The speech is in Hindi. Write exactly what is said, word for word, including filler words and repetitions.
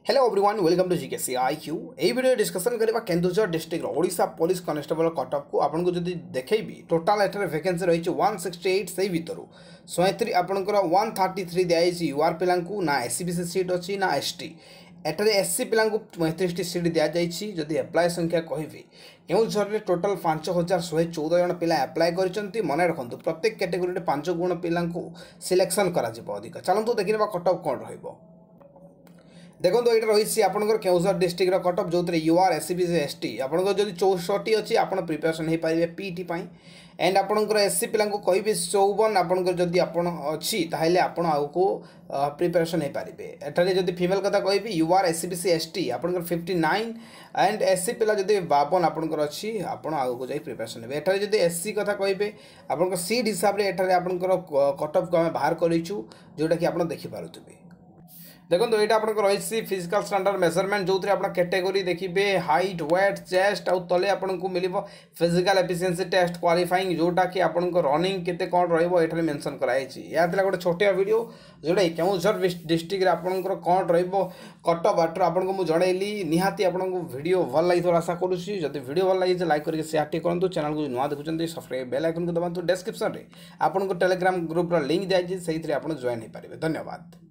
Hello everyone welcome to GKC IQ ए वीडियो डिस्कशन करबा Keonjhar district Odisha police constable cutoff को आपन को जदी देखैबी टोटल एटर वैकेंसी रही वन सिक्सटी एट सही भितर सैंतीस आपनकर वन थर्टी थ्री दिया यूआर पिला ना एससीबीसी सीट अच्छी ना एसटी एटारे एससी पिला पैंतीस टी सीट दि जाइए जदि एप्लाय संख्या कहबी केउझर में टोटल पांच हजार शहे चौदह जन पिला एप्लाय कर मन रखु प्रत्येक कैटेगोरी पांच गुण पिला सिलेक्शन कर चलतु देखा कटअप कौन रही देखो तो ये रही आपंकर केउझर डिस्ट्रिक्ट कटअप जो यूआर एससीबीसी एसटी आपंकर जब चौसठी अच्छी आप प्रिपेरेसन हो पारे पीटी एंड आपंकर एससी पिला कह चौवन आपंकर जदि आपन अच्छी ताहले आपन आगको प्रिपेरेसन हो पारे एठारे जदि फीमेल कथा कहबी यूआर एससीबीसी एसटी आपंकर फिफ्टी नाइन एंड एससी पिला जदि बावन आपंकर अच्छी आपन आगको जाई प्रिपेरेसन हो एठारे जदि एससी कथा कहबे आपंकर सीट हिसाब से एठारे आपंकर कटअप को आम बाहर करूँ जोटा कि आप देखिपे देखो तो यहाँ आपको रही फिजिकल स्टैंडर्ड मेजरमेंट जो आप कैटेगोरी देखिए हाइट वेट चेस्ट आउ तले आपको मिल फिजिकल एफिशिएंसी टेस्ट क्वालिफाइंग जोटा कि आपको रनिंग केते कौन रही मेंशन कराई या गोटे छोटिया वीडियो जोटा केउझर डिस्ट्रिक्ट आपंकर कौन रटअप आटर आपको मुझे जनइली निहाती आपको वीडियो भल लगी आशा करुँची जब वीडियो भल लगी लाइक करके शेयर टी करूँ चैनल को नुआ देखुं सब्सक्राइब बेल आइकन को दबातु डिस्क्रिप्शन में आपको टेलीग्राम ग्रुप लिंक दिखाई से आप जॉइन हो पारे धन्यवाद।